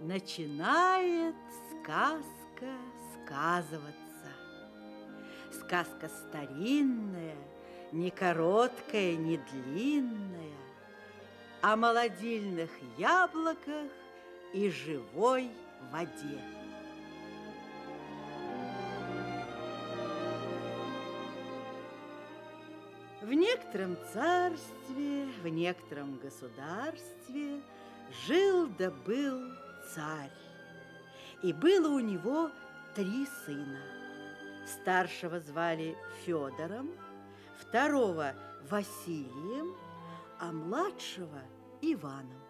Начинает сказка сказываться. Сказка старинная, не короткая, не длинная, о молодильных яблоках и живой воде. В некотором царстве, в некотором государстве жил да был царь. И было у него 3 сына. Старшего звали Федором, второго Василием, а младшего Иваном.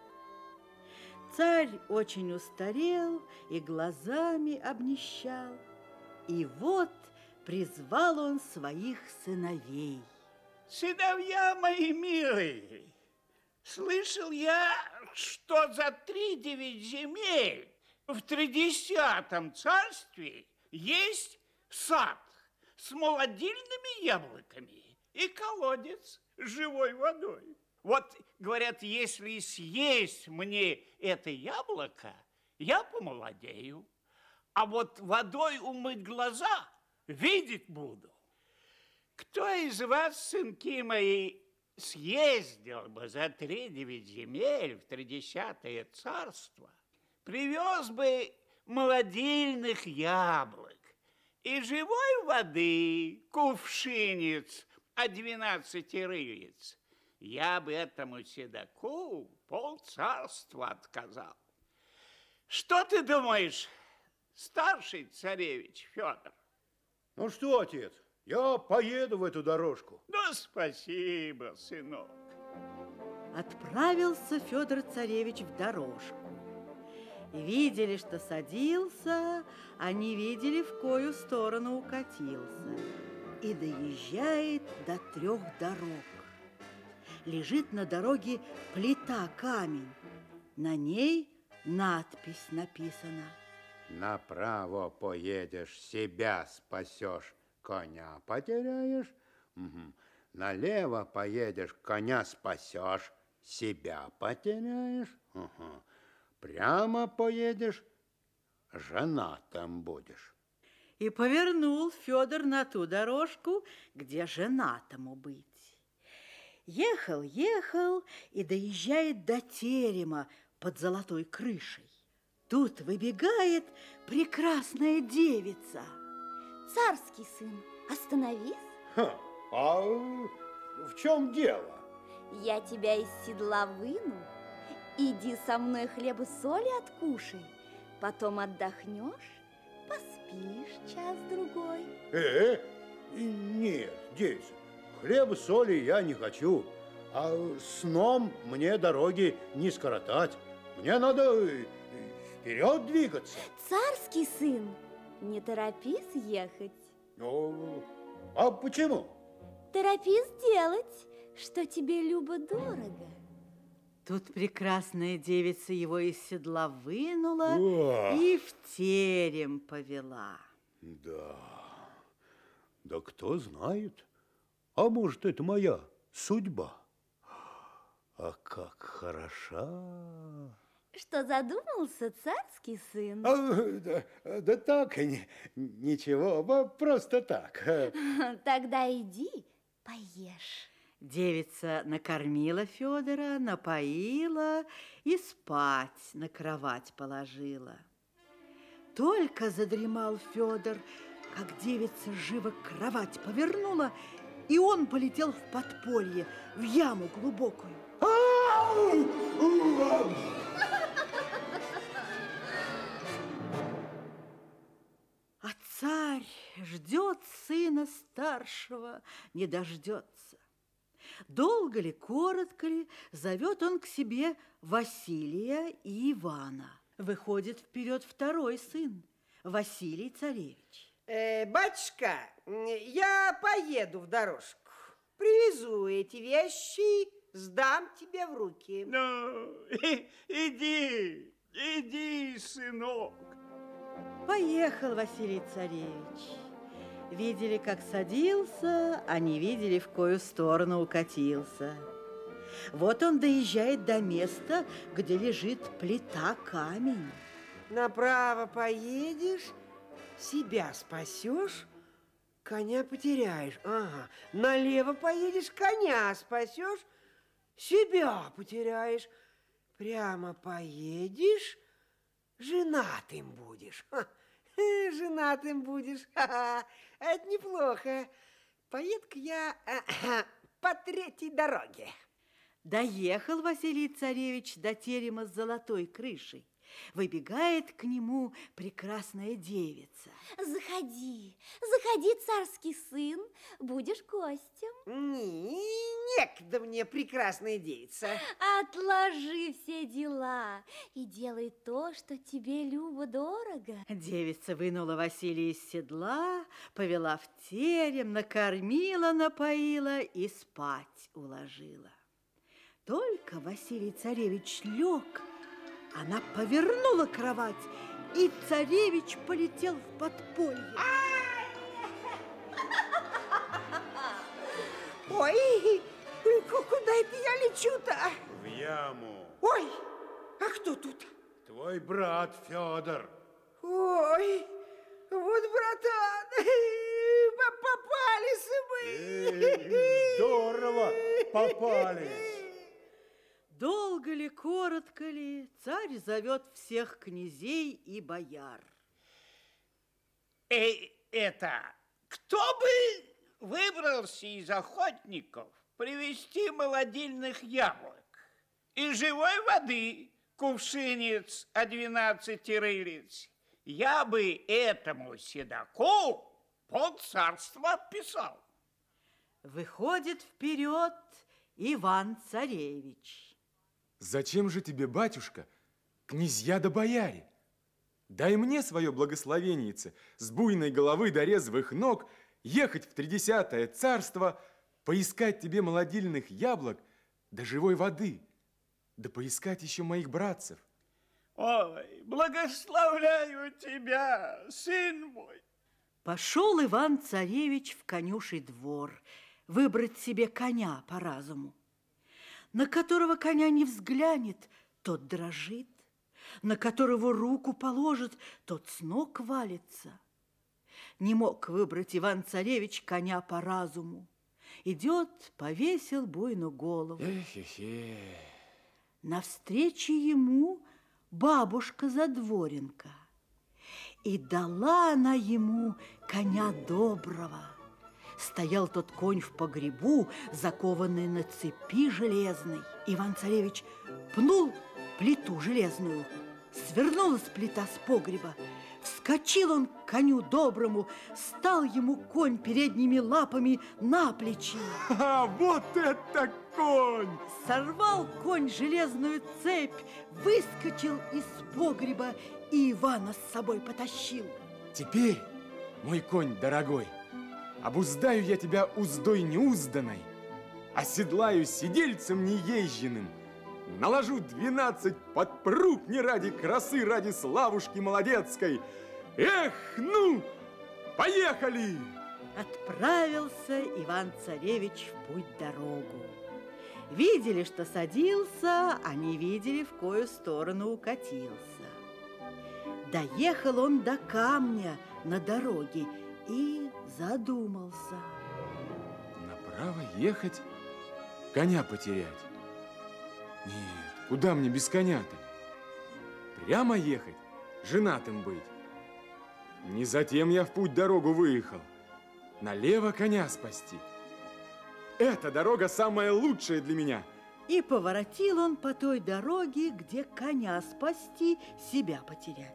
Царь очень устарел и глазами обнищал. И вот призвал он своих сыновей. Сыновья мои милые, слышал я, что за 3-9 земель в 30-м царстве есть сад с молодильными яблоками и колодец с живой водой. Вот, говорят, если съесть мне это яблоко, я помолодею, а вот водой умыть глаза видеть буду. Кто из вас, сынки мои, съездил бы за 3-9 земель в 30-е царство, привез бы молодильных яблок и живой воды кувшинец от 12 рылиц, я бы этому седоку полцарства отказал. Что ты думаешь, старший царевич Федор? Ну что, отец, я поеду в эту дорожку. Ну, спасибо, сынок. Отправился Федор царевич в дорожку. Видели, что садился, а не видели, в кою сторону укатился. И доезжает до 3 дорог. Лежит на дороге плита камень. На ней надпись написана. Направо поедешь, себя спасешь, коня потеряешь. Угу. Налево поедешь, коня спасешь, себя потеряешь. Угу. Прямо поедешь, женатым будешь. И повернул Федор на ту дорожку, где женатому быть. Ехал, ехал и доезжает до терема под золотой крышей. Тут выбегает прекрасная девица. Царский сын, остановись. А в чем дело? Я тебя из седла выну. Иди со мной хлеба соли откушай, потом отдохнешь, поспишь час-другой. Нет, девица, хлеба соли я не хочу, а сном мне дороги не скоротать. Мне надо вперед двигаться. Царский сын, не торопись ехать. Ну, а почему? Торопись делать, что тебе любо-дорого. Тут прекрасная девица его из седла вынула и в терем повела. Да кто знает, а может, это моя судьба. А как хороша. Что задумался, царский сын? Да так, ничего, просто так. Тогда иди, поешь. Девица накормила Федора, напоила и спать на кровать положила. Только задремал Федор, как девица живо кровать повернула, и он полетел в подполье, в яму глубокую. А царь ждет сына старшего, не дождется. Долго ли, коротко ли, зовет он к себе Василия и Ивана. Выходит вперед второй сын, Василий царевич. Батюшка, я поеду в дорожку, привезу эти вещи, сдам тебе в руки. Ну, иди, сынок. Поехал Василий царевич. Видели, как садился, а не видели, в кою сторону укатился. Вот он доезжает до места, где лежит плита камень. Направо поедешь, себя спасешь, коня потеряешь. Ага. Налево поедешь, коня спасешь, себя потеряешь. Прямо поедешь, женатым будешь. Ха. Женатым будешь. Ха-ха. Это неплохо. Поеду-ка я по третьей дороге. Доехал Василий Царевич до терема с золотой крышей. Выбегает к нему прекрасная девица. Заходи, заходи, царский сын, будешь гостем. Некогда мне, прекрасная девица. Отложи все дела и делай то, что тебе любо-дорого. Девица вынула Василия из седла, повела в терем, накормила, напоила и спать уложила. Только Василий Царевич лег, она повернула кровать, и царевич полетел в подполье. Ой, куда это я лечу-то? В яму. Ой, а кто тут? Твой брат Федор. Ой, вот, братан, попались мы. Здорово попались. Долго ли, коротко ли, царь зовет всех князей и бояр. Кто бы выбрался из охотников привезти молодильных яблок и живой воды, кувшинец о 12 рылиц, я бы этому седоку полцарства отписал. Выходит вперед Иван-царевич. Зачем же тебе, батюшка, князья да бояре? Дай мне свое благословеннице с буйной головы до резвых ног ехать в 30-е царство, поискать тебе молодильных яблок да живой воды, да поискать еще моих братцев. Ой, благословляю тебя, сын мой. Пошел Иван-царевич в конюший двор выбрать себе коня по разуму. На которого коня не взглянет, тот дрожит, на которого руку положит, тот с ног валится. Не мог выбрать Иван-царевич коня по разуму. Идет, повесил буйную голову. Эхе-хе. Навстречу ему бабушка-задворенка. И дала она ему коня доброго. Стоял тот конь в погребу, закованный на цепи железной. Иван-царевич пнул плиту железную, свернулась плита с погреба. Вскочил он к коню доброму, стал ему конь передними лапами на плечи. Вот это конь! Сорвал конь железную цепь, выскочил из погреба и Ивана с собой потащил. Теперь, мой конь дорогой, обуздаю я тебя уздой неузданной, оседлаю сидельцем неезженным, наложу 12 подпруг не ради красы, ради славушки молодецкой. Эх, ну, поехали! Отправился Иван-царевич в путь-дорогу. Видели, что садился, а не видели, в кою сторону укатился. Доехал он до камня на дороге и задумался. Направо ехать, коня потерять? Нет, куда мне без коня-то? Прямо ехать, женатым быть? Не затем я в путь-дорогу выехал. Налево коня спасти. Эта дорога самая лучшая для меня. И поворотил он по той дороге, где коня спасти, себя потерять.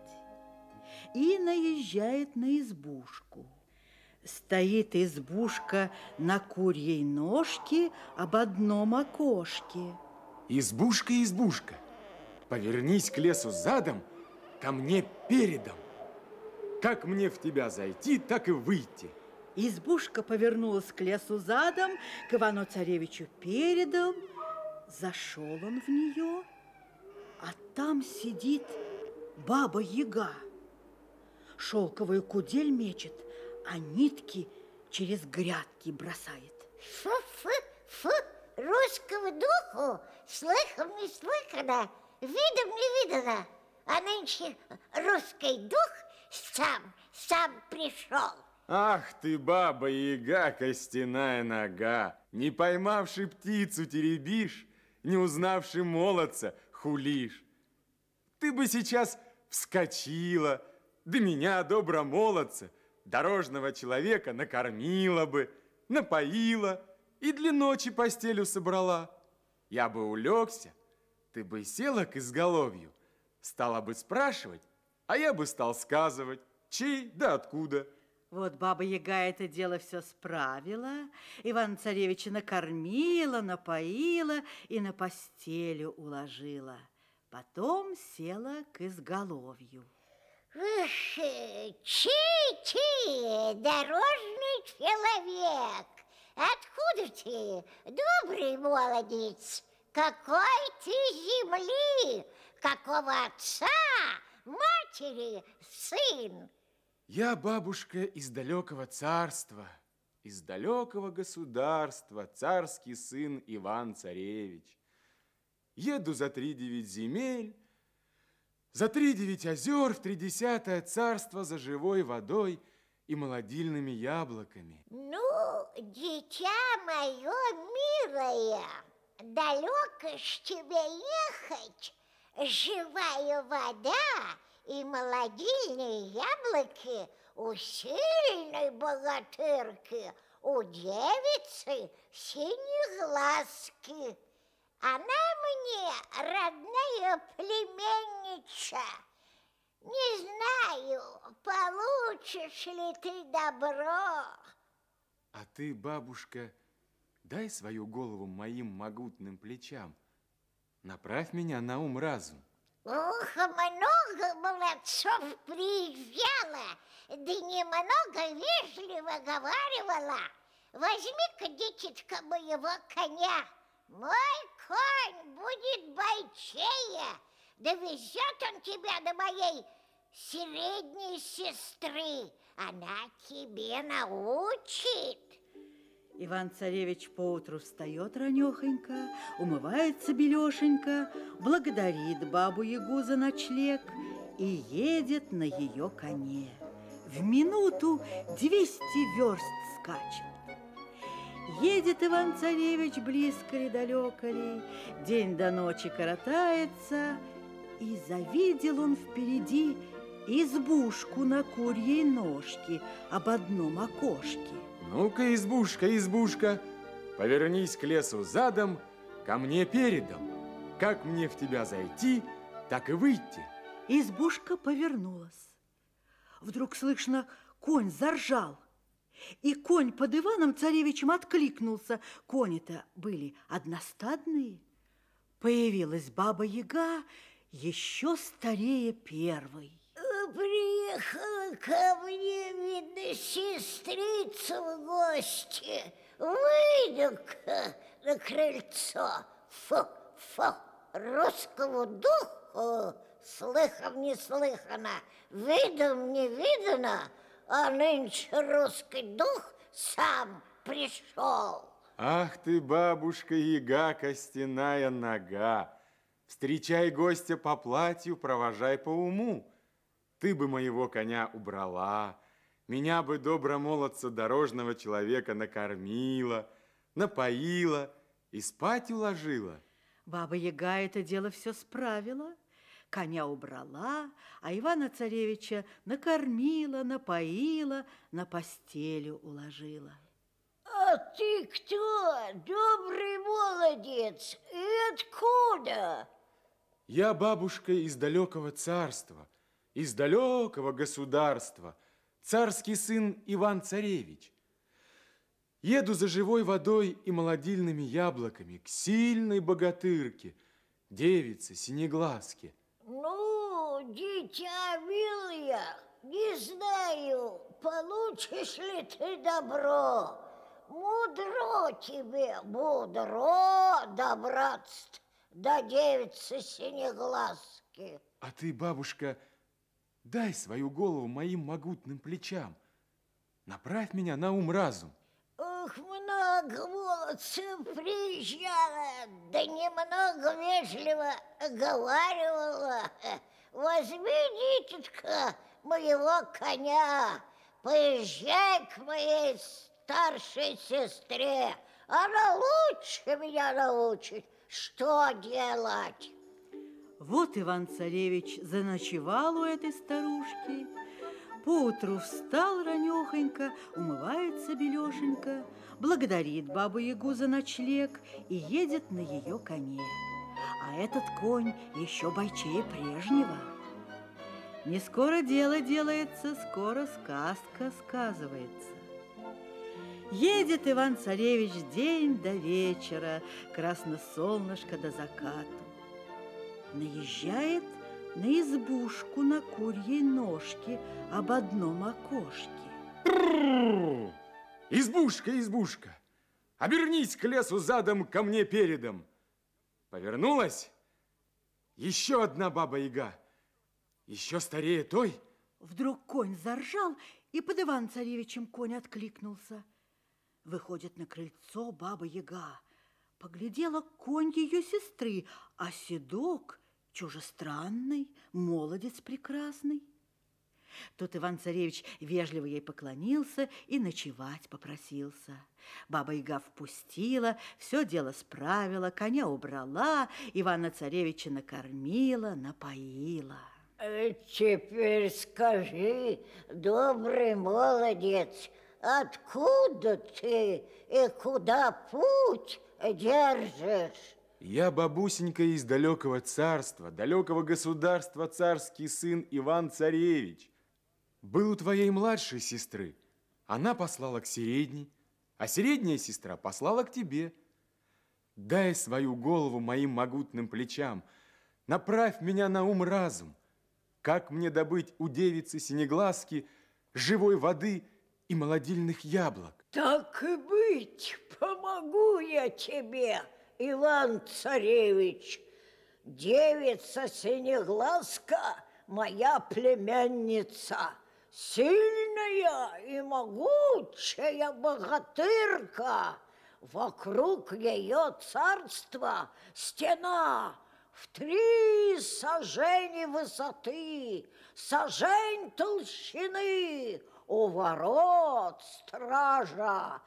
И наезжает на избушку. Стоит избушка на курьей ножке об одном окошке. Избушка, избушка, повернись к лесу задом, ко мне передом. Как мне в тебя зайти, так и выйти. Избушка повернулась к лесу задом, к Ивану-царевичу передом. Зашел он в нее, а там сидит баба-яга. Шелковую кудель мечет, а нитки через грядки бросает. Фу-фу-фу, русскому духу слыхом не слыхано, видом не видано. а нынче русский дух сам пришел. Ах ты, баба-яга, костяная нога, не поймавши птицу теребишь, не узнавши молодца хулишь. Ты бы сейчас вскочила, да меня, добромолодца, дорожного человека, накормила бы, напоила и для ночи постелю собрала. Я бы улегся, ты бы села к изголовью, стала бы спрашивать, а я бы стал сказывать, чей да откуда. Вот Баба-Яга это дело все справила, Ивана-Царевича накормила, напоила и на постелю уложила. Потом села к изголовью. Эх, чей, дорожный человек, откуда ты, добрый молодец, какой ты земли, какого отца, матери сын? Я, бабушка, из далекого царства, из далекого государства, царский сын Иван-Царевич. Еду за 3-9 земель, за 3-9 озер в 30-е царство за живой водой и молодильными яблоками. Ну, дитя мое милое, далеко ж тебе ехать, живая вода и молодильные яблоки у сильной богатырки, у девицы синеглазки. Она мне родная племянница. Не знаю, получишь ли ты добро. А ты, бабушка, дай свою голову моим могутным плечам. Направь меня на ум-разум. Ох, много молодцов приезжало, да немного вежливо говаривала. Возьми-ка, дитятка, моего коня. Мой конь будет бойчее, довезет он тебя до моей средней сестры. Она тебе научит. Иван-Царевич поутру встает ранехонько, умывается белешенько, благодарит Бабу-Ягу за ночлег и едет на ее коне. В минуту 200 верст скачет. Едет Иван-Царевич близко ли, далеко ли, день до ночи коротается, и завидел он впереди избушку на курьей ножке об одном окошке. Ну-ка, избушка, избушка, повернись к лесу задом, ко мне передом. Как мне в тебя зайти, так и выйти. Избушка повернулась. Вдруг слышно, конь заржал. И конь под Иваном-Царевичем откликнулся. Кони-то были одностадные. Появилась Баба-Яга еще старее первой. Приехала ко мне, видно, сестрица в гости. Выйду-ка на крыльцо. Фу, русскому духу слыхом не слыхано, видом не видано, а нынче русский дух сам пришел. Ах ты, бабушка-яга, костяная нога, встречай гостя по платью, провожай по уму. Ты бы моего коня убрала, меня бы добромолодца дорожного человека накормила, напоила и спать уложила. Баба-Яга это дело все справила. Коня убрала, а Ивана-Царевича накормила, напоила, на постелю уложила. А ты кто, добрый молодец, и откуда? Я, бабушка, из далекого царства, из далекого государства, царский сын Иван-Царевич. Еду за живой водой и молодильными яблоками к сильной богатырке, девице синеглазке. Ну, дитя милое, не знаю, получишь ли ты добро. Мудро тебе, мудро добраться до девицы синеглазки. А ты, бабушка, дай свою голову моим могутным плечам. Направь меня на ум-разум. Ох, много молодцев приезжало, да немного вежливо говаривала. возьми, дитятка, моего коня, поезжай к моей старшей сестре. Она лучше меня научит, что делать. Вот Иван-царевич заночевал у этой старушки. Поутру встал ранехонько, умывается белешенько, благодарит бабу-ягу за ночлег и едет на ее коне. А этот конь еще бойчее прежнего. Не скоро дело делается, скоро сказка сказывается. Едет Иван-царевич день до вечера, красно солнышко до закату. Наезжает на избушку на курьей ножке об одном окошке. Избушка, избушка, обернись к лесу задом, ко мне передом. Повернулась? Еще одна баба-яга, еще старее той. Вдруг конь заржал, и под Иван-царевичем конь откликнулся. Выходит на крыльцо баба-яга. Поглядела конь ее сестры, а седок чужестранный, молодец прекрасный. Тут Иван-царевич вежливо ей поклонился и ночевать попросился. Баба-яга впустила, все дело справила, коня убрала, Ивана-царевича накормила, напоила. Теперь скажи, добрый молодец, откуда ты и куда путь держишь? Я, бабусенька, из далекого царства, далекого государства, царский сын Иван-царевич. Был у твоей младшей сестры, она послала к средней, а средняя сестра послала к тебе. Дай свою голову моим могутным плечам, направь меня на ум-разум. Как мне добыть у девицы синеглазки живой воды и молодильных яблок? Так и быть, помогу я тебе, Иван-царевич. Девица Синеглазка моя племянница, сильная и могучая богатырка. Вокруг ее царства стена в 3 сажени высоты, сажень толщины, у ворот стража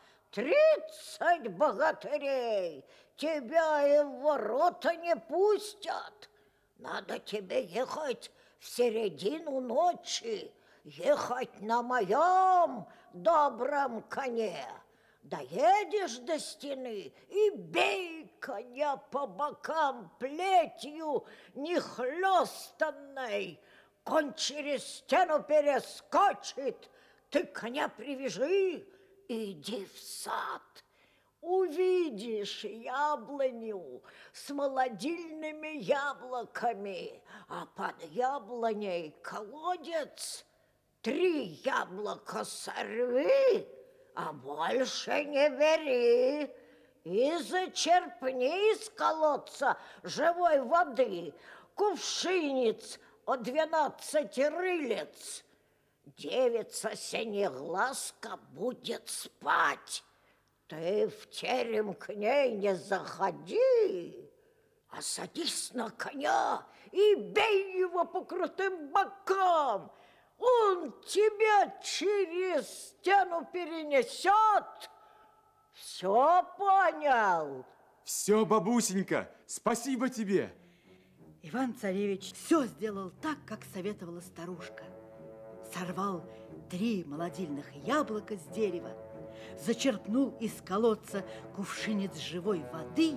30 богатырей. Тебя и в ворота не пустят. Надо тебе ехать в середину ночи, ехать на моем добром коне. Доедешь до стены и бей коня по бокам плетью нехлёстанной. Конь через стену перескочит, ты коня привяжи и иди в сад. Увидишь яблоню с молодильными яблоками, а под яблоней колодец. 3 яблока сорви, а больше не бери. И зачерпни из колодца живой воды кувшинец от 12 рылец. Девица Синеглазка будет спать. Ты в терем к ней не заходи, а садись на коня и бей его по крутым бокам. Он тебя через стену перенесет. Все понял? Все, бабусенька, спасибо тебе. Иван-царевич все сделал так, как советовала старушка. Сорвал 3 молодильных яблока с дерева, зачерпнул из колодца кувшинец живой воды,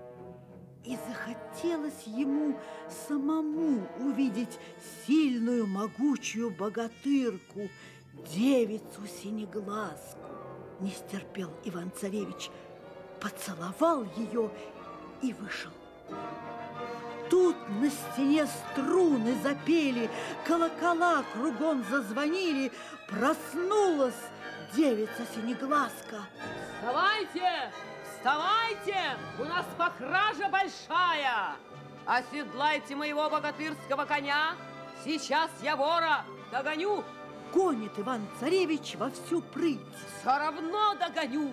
и захотелось ему самому увидеть сильную, могучую богатырку, девицу Синеглазку. Не стерпел Иван-царевич, поцеловал ее и вышел. Тут на стене струны запели, колокола кругом зазвонили, проснулась девица Синеглазка. Вставайте! Вставайте! У нас покража большая! Оседлайте моего богатырского коня! Сейчас я вора догоню! Гонит Иван-царевич во всю прыть. Все равно догоню!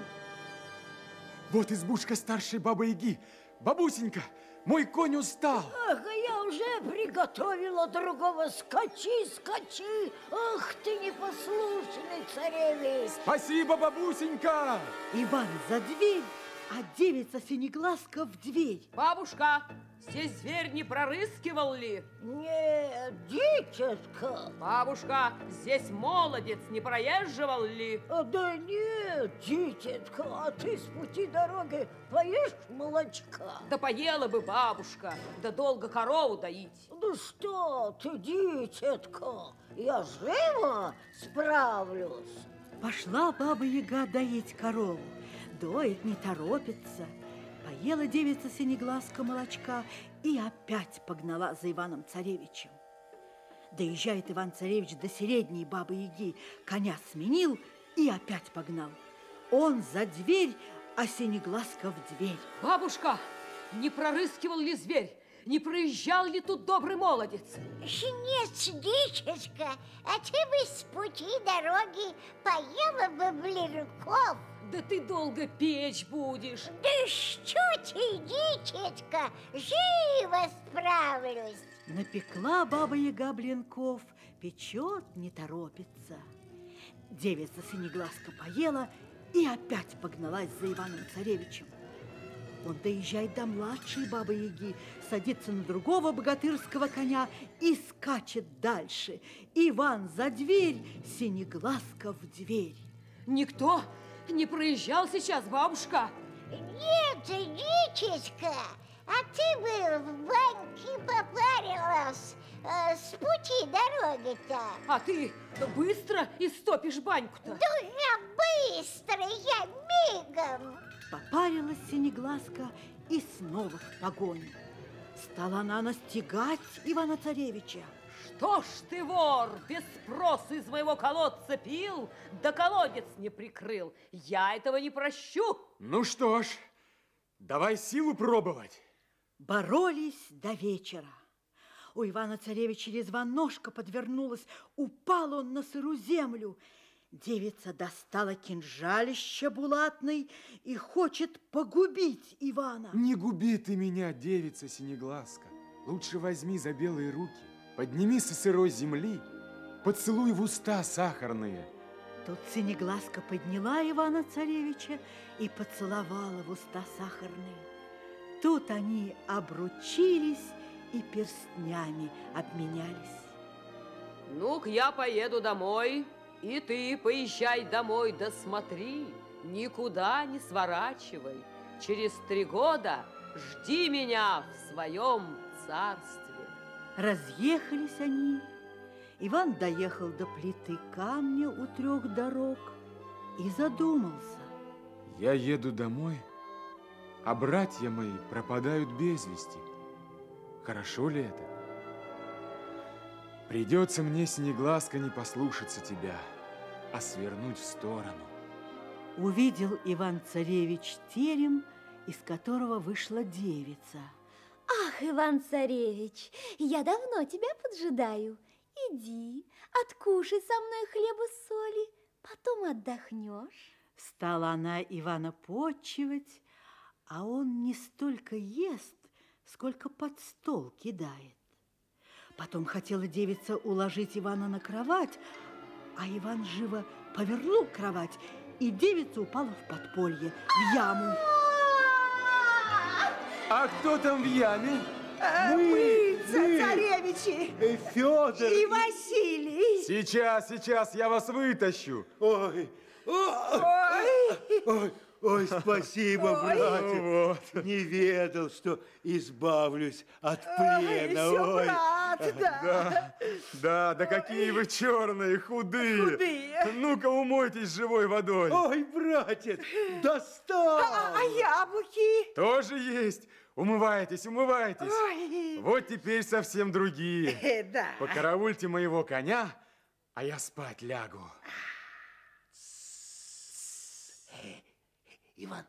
Вот избушка старшей бабы-яги. Бабусенька, мой конь устал. Ах, я уже приготовила другого. Скачи, скачи. Ах ты непослушный царевич. Спасибо, бабусенька! Иван за дверь, а девица Синеглазка в дверь. Бабушка, здесь зверь не прорыскивал ли? Нет, дитятка. Бабушка, здесь молодец не проезживал ли? Да нет, дитятка, а ты с пути дороги поешь молочка? Да поела бы бабушка, да долго корову доить. Да что ты, дитятка, я живо справлюсь. Пошла баба-яга доить корову. Доит, не торопится. Поела девица Синеглазка молочка и опять погнала за Иваном-царевичем. Доезжает Иван-царевич до Середней бабы-яги, коня сменил и опять погнал. Он за дверь, а Синеглазка в дверь. Бабушка, не прорыскивал ли зверь? Не проезжал ли тут добрый молодец? Нет, дичечка, а ты бы с пути дороги поела бы блинков. Да ты долго печь будешь. Да что ты, дичечка, живо справлюсь. Напекла баба-яга блинков, печет, не торопится. Девица Синеглазка поела и опять погналась за Иваном-царевичем. Он доезжает до младшей бабы-яги, садится на другого богатырского коня и скачет дальше. Иван за дверь, Синеглазка в дверь. Никто не проезжал сейчас, бабушка? Нет, дичечка, а ты бы в баньке попарилась с пути дороги-то. А ты быстро истопишь баньку-то? Да я быстро, я мигом. Попарилась Синеглазка и снова в погоню. Стала она настигать Ивана-царевича. Что ж ты, вор, без спросу из моего колодца пил, да колодец не прикрыл? Я этого не прощу. Ну что ж, давай силу пробовать. Боролись до вечера. У Ивана-царевича резва ножка подвернулась, упал он на сырую землю. Девица достала кинжалище булатный и хочет погубить Ивана. Не губи ты меня, девица Синеглазка. Лучше возьми за белые руки, подними со сырой земли, поцелуй в уста сахарные. Тут Синеглазка подняла Ивана-царевича и поцеловала в уста сахарные. Тут они обручились и перстнями обменялись. Ну-ка, я поеду домой. И ты поезжай домой, да смотри, никуда не сворачивай. Через 3 года жди меня в своем царстве. Разъехались они. Иван доехал до плиты камня у 3 дорог и задумался. Я еду домой, а братья мои пропадают без вести. Хорошо ли это? Придется мне, Синеглазка, не послушаться тебя, а свернуть в сторону. Увидел Иван-царевич терем, из которого вышла девица. Ах, Иван-царевич, я давно тебя поджидаю. Иди, откушай со мной хлеба с соли, потом отдохнешь. Стала она Ивана почивать, а он не столько ест, сколько под стол кидает. Потом хотела девица уложить Ивана на кровать, а Иван живо повернул кровать, и девица упала в подполье, в яму. А кто там в яме? Мы, царевичи, Федор и Василий. Сейчас я вас вытащу. Ой, ой, спасибо, братец. Не ведал, что избавлюсь от плена. Все, Ой. брат, да. Да какие вы черные, худые. Ну-ка, умойтесь живой водой. Ой, братец, достал. А яблоки? Тоже есть. Умывайтесь. Ой. Вот теперь совсем другие. Да. Покараульте моего коня, а я спать лягу. Иван,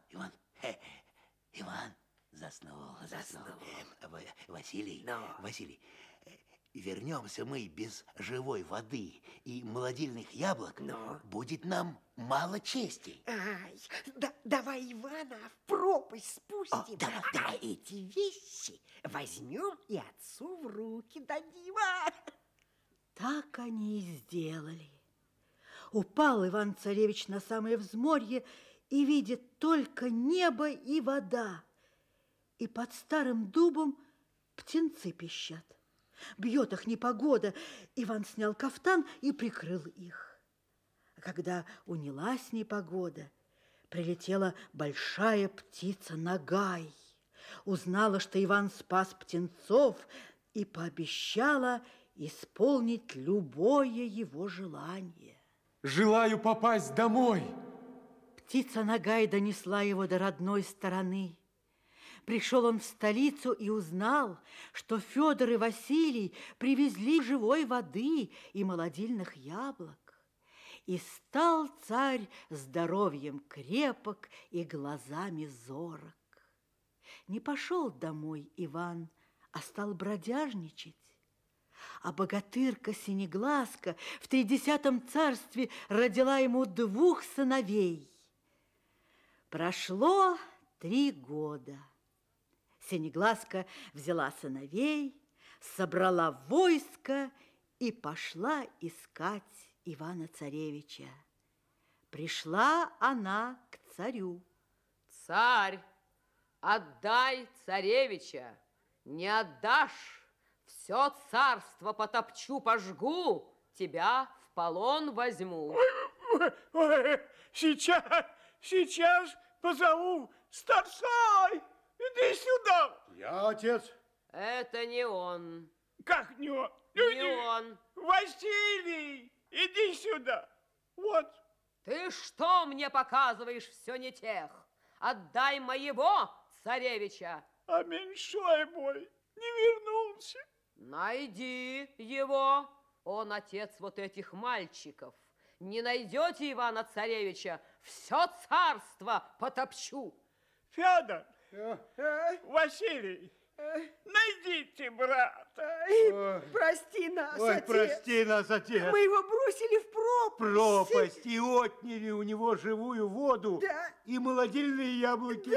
заснул. Василий, вернемся мы без живой воды и молодильных яблок, будет нам мало чести. Ай, давай Ивана в пропасть спустим. Давай. Эти вещи возьмем и отцу в руки дадим. Так они и сделали. Упал Иван-царевич на самое взморье и видит только небо и вода. И под старым дубом птенцы пищат. Бьет их непогода. Иван снял кафтан и прикрыл их. А когда унялась непогода, прилетела большая птица Нагай. Узнала, что Иван спас птенцов, и пообещала исполнить любое его желание. Желаю попасть домой. Птица Нагай донесла его до родной стороны. Пришел он в столицу и узнал, что Федор и Василий привезли живой воды и молодильных яблок. И стал царь здоровьем крепок и глазами зорок. Не пошел домой Иван, а стал бродяжничать. А богатырка Синеглазка в 30-м царстве родила ему 2 сыновей. Прошло 3 года. Синеглазка взяла сыновей, собрала войско и пошла искать Ивана-царевича. Пришла она к царю. Царь, отдай царевича, не отдашь, все царство потопчу, пожгу, тебя в полон возьму. Ой, сейчас позову старшой. Иди сюда. Я отец. Это не он. Как не он? Не он. Василий, иди сюда. Вот. Ты что мне показываешь, все не тех? Отдай моего царевича. А меньшой мой не вернулся. Найди его. Он отец вот этих мальчиков. Не найдете Ивана-царевича, все царство потопчу. Федор, Василий, найдите брата. Прости нас, Ой, отец. прости нас, отец. Мы его бросили в пропасть. Пропасть, и отняли у него живую воду и молодильные яблоки.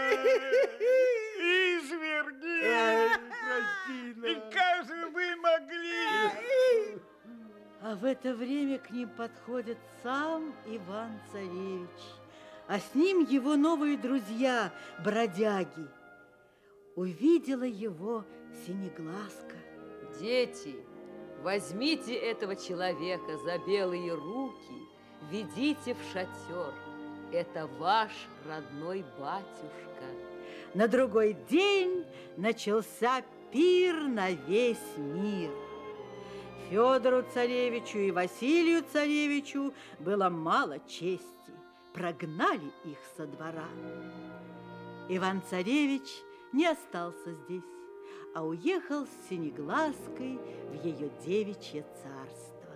Изверги! Прости нас. И как же вы могли? А в это время к ним подходит сам Иван-царевич, а с ним его новые друзья, бродяги. Увидела его Синеглазка. Дети, возьмите этого человека за белые руки, ведите в шатер. Это ваш родной батюшка. На другой день начался пир на весь мир. Федору царевичу и Василию царевичу было мало чести. Прогнали их со двора. Иван-царевич не остался здесь, а уехал с Синеглазкой в ее девичье царство.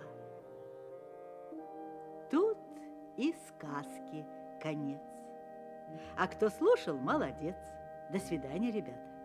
Тут и сказки конец. А кто слушал, молодец. До свидания, ребята.